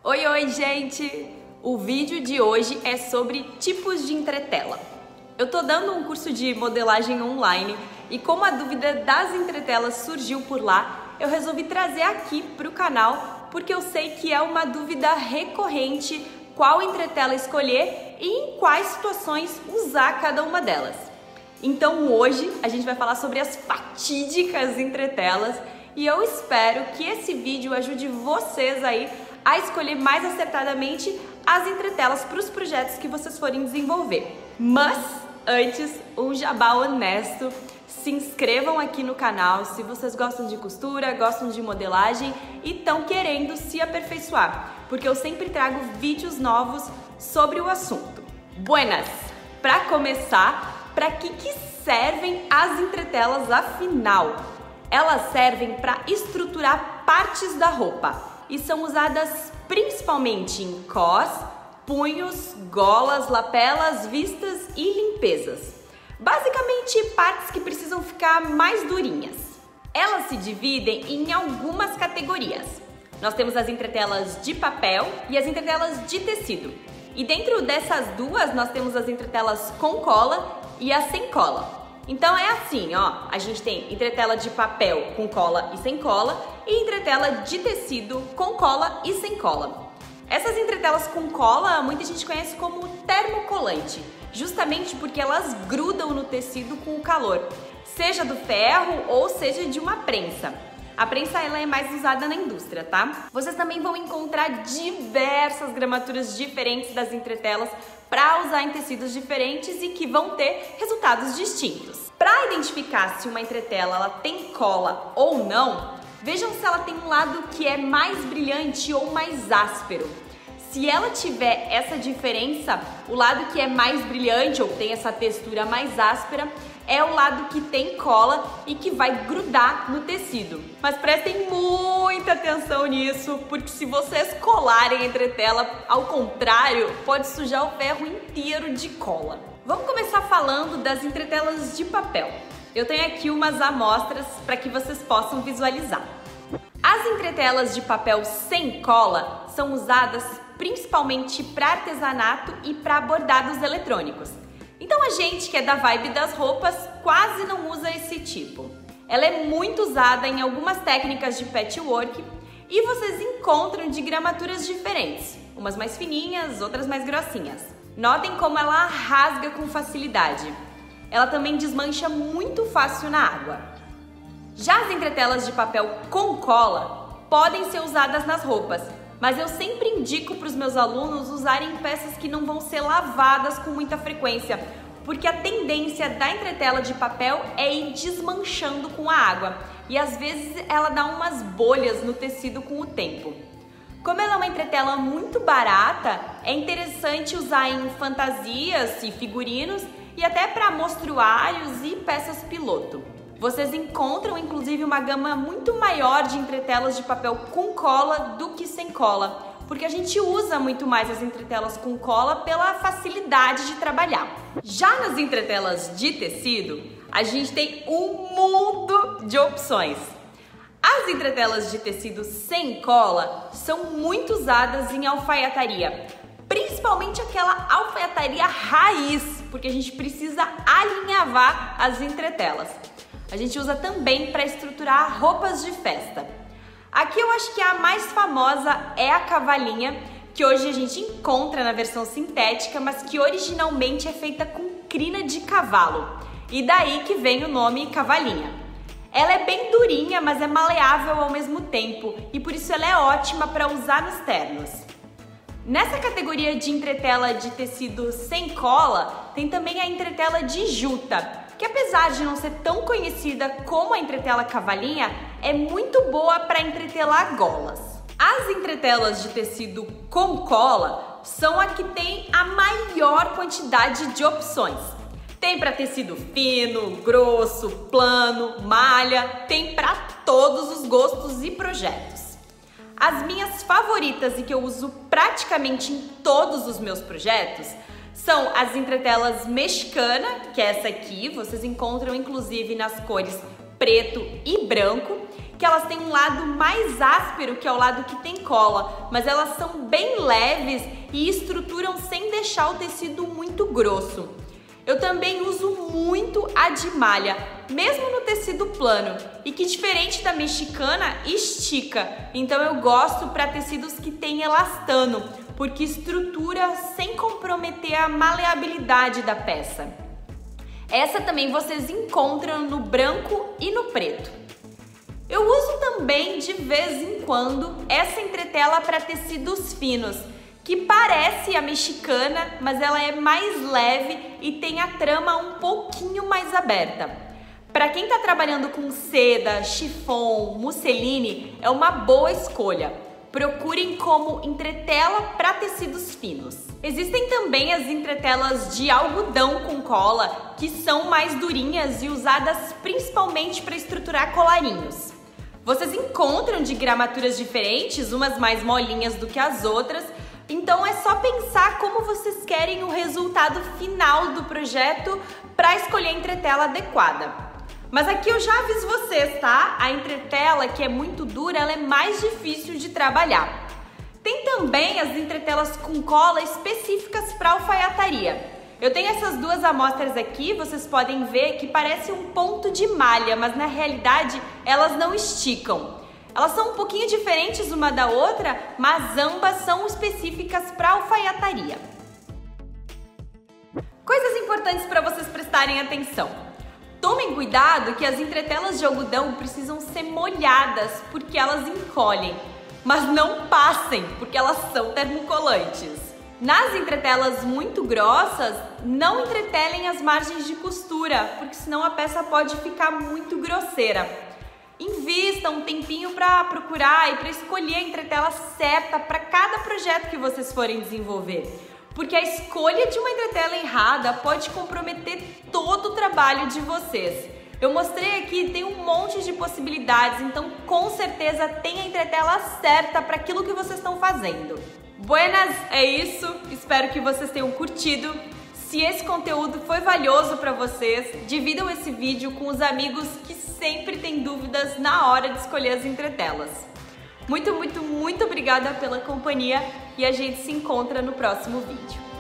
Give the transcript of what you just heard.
Oi, oi, gente! O vídeo de hoje é sobre tipos de entretela. Eu tô dando um curso de modelagem online e como a dúvida das entretelas surgiu por lá, eu resolvi trazer aqui pro canal porque eu sei que é uma dúvida recorrente qual entretela escolher e em quais situações usar cada uma delas. Então hoje a gente vai falar sobre as fatídicas entretelas e eu espero que esse vídeo ajude vocês aí a escolher mais acertadamente as entretelas para os projetos que vocês forem desenvolver. Mas antes, um jabá honesto, se inscrevam aqui no canal se vocês gostam de costura, gostam de modelagem e estão querendo se aperfeiçoar, porque eu sempre trago vídeos novos sobre o assunto. Buenas! Para começar, para que servem as entretelas afinal? Elas servem para estruturar partes da roupa e são usadas principalmente em cós, punhos, golas, lapelas, vistas e limpezas. Basicamente, partes que precisam ficar mais durinhas. Elas se dividem em algumas categorias. Nós temos as entretelas de papel e as entretelas de tecido. E dentro dessas duas, nós temos as entretelas com cola e as sem cola. Então é assim, ó, a gente tem entretela de papel com cola e sem cola e entretela de tecido com cola e sem cola. Essas entretelas com cola muita gente conhece como termocolante, justamente porque elas grudam no tecido com o calor, seja do ferro ou seja de uma prensa. A prensa ela é mais usada na indústria, tá? Vocês também vão encontrar diversas gramaturas diferentes das entretelas para usar em tecidos diferentes e que vão ter resultados distintos. Para identificar se uma entretela ela tem cola ou não, vejam se ela tem um lado que é mais brilhante ou mais áspero. Se ela tiver essa diferença, o lado que é mais brilhante ou tem essa textura mais áspera é o lado que tem cola e que vai grudar no tecido. Mas prestem muita atenção nisso, porque se vocês colarem a entretela ao contrário, pode sujar o ferro inteiro de cola. Vamos começar falando das entretelas de papel. Eu tenho aqui umas amostras para que vocês possam visualizar. As entretelas de papel sem cola são usadas principalmente para artesanato e para bordados eletrônicos. Então a gente que é da vibe das roupas quase não usa esse tipo. Ela é muito usada em algumas técnicas de patchwork e vocês encontram de gramaturas diferentes, umas mais fininhas, outras mais grossinhas. Notem como ela rasga com facilidade. Ela também desmancha muito fácil na água. Já as entretelas de papel com cola podem ser usadas nas roupas, mas eu sempre indico para os meus alunos usarem peças que não vão ser lavadas com muita frequência, porque a tendência da entretela de papel é ir desmanchando com a água e às vezes ela dá umas bolhas no tecido com o tempo. Como ela é uma entretela muito barata, é interessante usar em fantasias e figurinos e até para mostruários e peças piloto. Vocês encontram inclusive uma gama muito maior de entretelas de papel com cola do que sem cola, porque a gente usa muito mais as entretelas com cola pela facilidade de trabalhar. Já nas entretelas de tecido, a gente tem um mundo de opções. As entretelas de tecido sem cola são muito usadas em alfaiataria, principalmente aquela alfaiataria raiz, porque a gente precisa alinhavar as entretelas. A gente usa também para estruturar roupas de festa. Aqui eu acho que a mais famosa é a cavalinha, que hoje a gente encontra na versão sintética, mas que originalmente é feita com crina de cavalo. E daí que vem o nome cavalinha. Ela é bem durinha, mas é maleável ao mesmo tempo e por isso ela é ótima para usar nos ternos. Nessa categoria de entretela de tecido sem cola, tem também a entretela de juta, que apesar de não ser tão conhecida como a entretela cavalinha, é muito boa para entretelar golas. As entretelas de tecido com cola são a que tem a maior quantidade de opções. Tem para tecido fino, grosso, plano, malha, tem para todos os gostos e projetos. As minhas favoritas e que eu uso praticamente em todos os meus projetos são as entretelas mexicana, que é essa aqui, vocês encontram inclusive nas cores preto e branco, que elas têm um lado mais áspero, que é o lado que tem cola, mas elas são bem leves e estruturam sem deixar o tecido muito grosso. Eu também uso muito a de malha, mesmo no tecido plano, e que diferente da mexicana, estica. Então eu gosto para tecidos que tem elastano, porque estrutura sem comprometer a maleabilidade da peça. Essa também vocês encontram no branco e no preto. Eu uso também de vez em quando essa entretela para tecidos finos, que parece a mexicana, mas ela é mais leve e tem a trama um pouquinho mais aberta. Para quem está trabalhando com seda, chiffon, musseline, é uma boa escolha. Procurem como entretela para tecidos finos. Existem também as entretelas de algodão com cola, que são mais durinhas e usadas principalmente para estruturar colarinhos. Vocês encontram de gramaturas diferentes, umas mais molinhas do que as outras, então é só pensar como vocês querem o resultado final do projeto para escolher a entretela adequada. Mas aqui eu já aviso vocês, tá? A entretela que é muito dura, ela é mais difícil de trabalhar. Tem também as entretelas com cola específicas para alfaiataria. Eu tenho essas duas amostras aqui, vocês podem ver que parece um ponto de malha, mas na realidade elas não esticam. Elas são um pouquinho diferentes uma da outra, mas ambas são específicas para alfaiataria. Coisas importantes para vocês prestarem atenção. Tomem cuidado que as entretelas de algodão precisam ser molhadas porque elas encolhem, mas não passem porque elas são termocolantes. Nas entretelas muito grossas, não entretelem as margens de costura, porque senão a peça pode ficar muito grosseira. Invista um tempinho para procurar e para escolher a entretela certa para cada projeto que vocês forem desenvolver, porque a escolha de uma entretela errada pode comprometer todo o trabalho de vocês. Eu mostrei aqui, tem um monte de possibilidades, então com certeza tem a entretela certa para aquilo que vocês estão fazendo. Buenas, é isso. Espero que vocês tenham curtido. Se esse conteúdo foi valioso para vocês, dividam esse vídeo com os amigos que sempre têm dúvidas na hora de escolher as entretelas. Muito obrigada pela companhia e a gente se encontra no próximo vídeo.